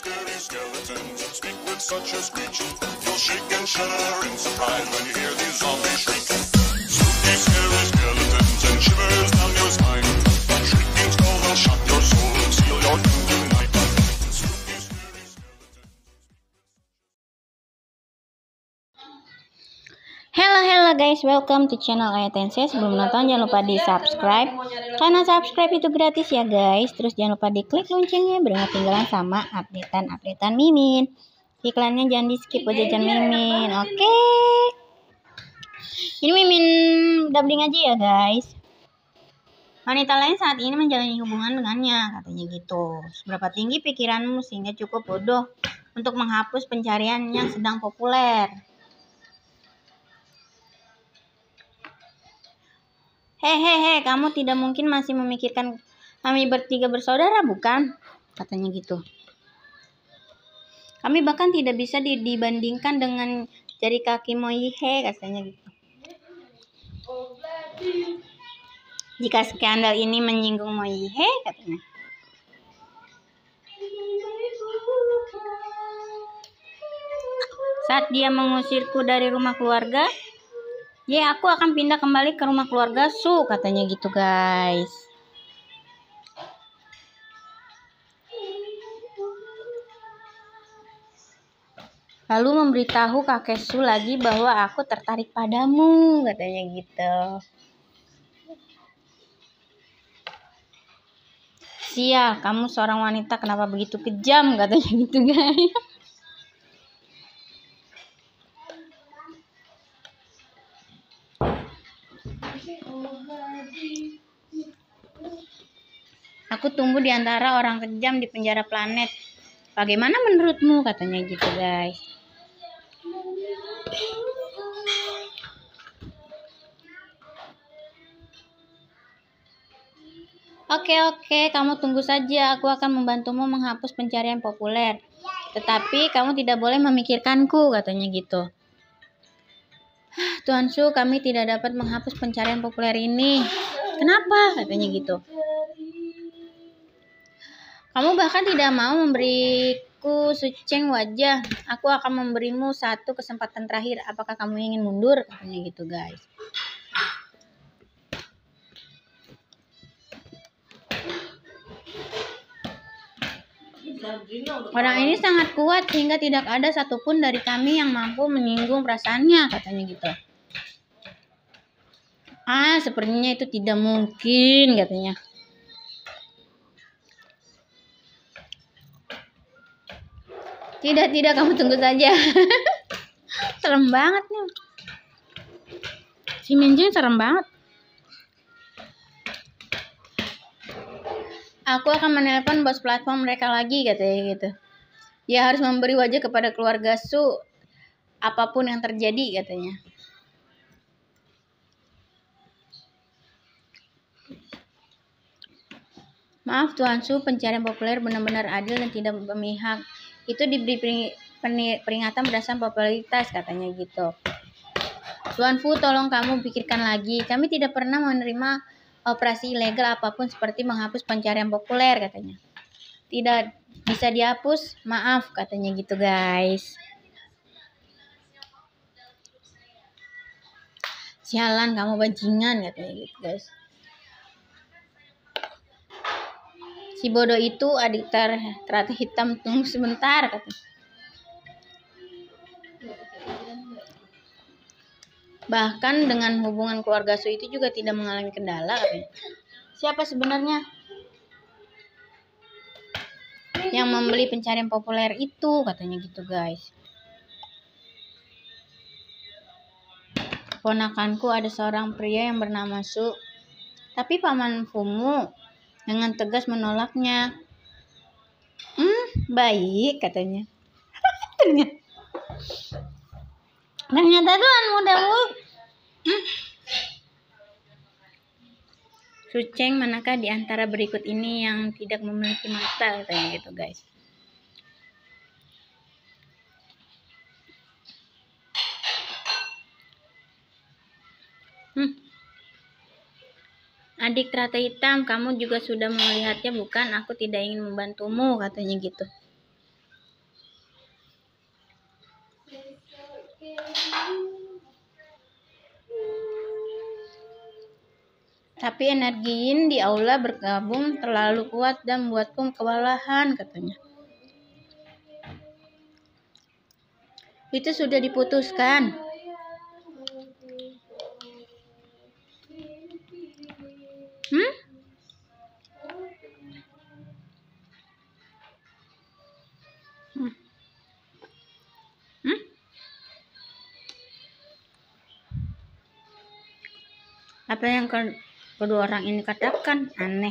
scary skeletons speak with such a screech. You'll shake and shudder in surprise when you hear these zombies shriek. Spooky, scary skeletons and shivers down your spine. That shrieking skull will shock your soul and seal your doom tonight. Spooky, scary skeletons. Hello guys, welcome to channel Ayatense. Sebelum nonton jangan lupa di subscribe, karena subscribe itu gratis ya guys. Terus jangan lupa diklik loncengnya biar nggak ketinggalan sama updatean Mimin. Iklannya jangan di skip buat jajan Mimin, oke? Ini Mimin dubbing aja ya guys. Wanita lain saat ini menjalani hubungan dengannya, katanya gitu. Seberapa tinggi pikiranmu sehingga cukup bodoh untuk menghapus pencarian yang sedang populer? Hehehe, kamu tidak mungkin masih memikirkan kami bertiga bersaudara, bukan? Katanya gitu. Kami bahkan tidak bisa dibandingkan dengan jari kaki Moihe, katanya gitu. Jika skandal ini menyinggung Moihe, katanya. Saat dia mengusirku dari rumah keluarga, ya, aku akan pindah kembali ke rumah keluarga Su, katanya gitu guys. Lalu memberitahu kakek Su lagi bahwa aku tertarik padamu, katanya gitu. Sial, kamu seorang wanita kenapa begitu kejam, katanya gitu guys. Aku tumbuh di antara orang kejam di penjara planet. Bagaimana menurutmu, katanya gitu guys. Oke, kamu tunggu saja. Aku akan membantumu menghapus pencarian populer. Tetapi kamu tidak boleh memikirkanku, katanya gitu. Tuan Su, kami tidak dapat menghapus pencarian populer ini. Kenapa? Katanya gitu. Kamu bahkan tidak mau memberiku seceng wajah. Aku akan memberimu satu kesempatan terakhir. Apakah kamu ingin mundur? Katanya gitu guys. Orang ini sangat kuat hingga tidak ada satupun dari kami yang mampu menyinggung perasaannya, katanya gitu. Sepertinya itu tidak mungkin, katanya. Tidak, kamu tunggu saja. Serem banget nih. Si Minjin serem banget. Aku akan menelpon bos platform mereka lagi, katanya gitu. Dia harus memberi wajah kepada keluarga Su apapun yang terjadi, katanya. Maaf Tuan Su, pencarian populer benar-benar adil dan tidak memihak. Itu diberi peringatan berdasarkan popularitas, katanya gitu. Tuan Fu, tolong kamu pikirkan lagi. Kami tidak pernah menerima operasi ilegal apapun seperti menghapus pencarian populer, katanya. Tidak bisa dihapus, maaf, katanya gitu guys. Sialan, kamu bajingan, katanya gitu guys. Si bodoh itu adik ternyata hitam, tunggu sebentar, katanya. Bahkan dengan hubungan keluarga Su itu juga tidak mengalami kendala, katanya. Siapa sebenarnya yang membeli pencarian populer itu, katanya gitu guys. Ponakanku ada seorang pria yang bernama Su, tapi paman Fumu dengan tegas menolaknya. Baik, katanya. Ternyata tuan mudamu. Suceng, manakah di antara berikut ini yang tidak memiliki mata, katanya gitu guys. Adik teratai hitam, kamu juga sudah melihatnya bukan? Aku tidak ingin membantumu, katanya gitu. Tapi energi yin di aula bergabung terlalu kuat dan membuatku kewalahan, katanya. Itu sudah diputuskan. Apa yang kedua orang ini katakan aneh.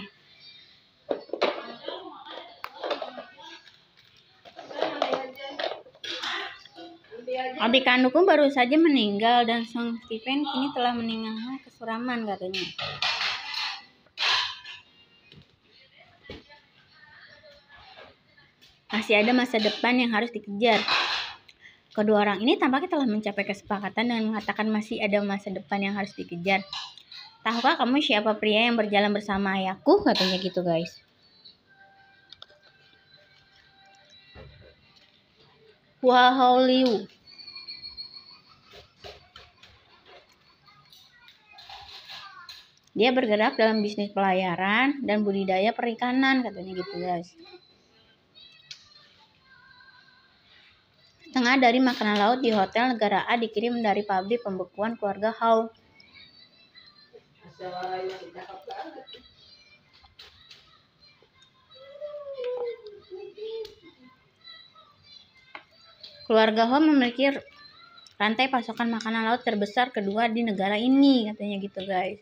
Adik kandungku baru saja meninggal dan Sang Stephen kini telah meninggalkan kesuraman, katanya. Masih ada masa depan yang harus dikejar. Kedua orang ini tampaknya telah mencapai kesepakatan dengan mengatakan masih ada masa depan yang harus dikejar. Tahukah kamu siapa pria yang berjalan bersama ayahku? Katanya gitu, guys. Hua Hao Liu. Dia bergerak dalam bisnis pelayaran dan budidaya perikanan, katanya gitu, guys. Setengah dari makanan laut di hotel negara A dikirim dari pabrik pembekuan keluarga Hao. Keluarga Hao memiliki rantai pasokan makanan laut terbesar kedua di negara ini, katanya gitu, guys.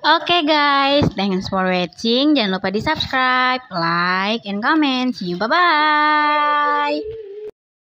Oke guys, thanks for watching. Jangan lupa di subscribe, like, and comment. See you, bye-bye.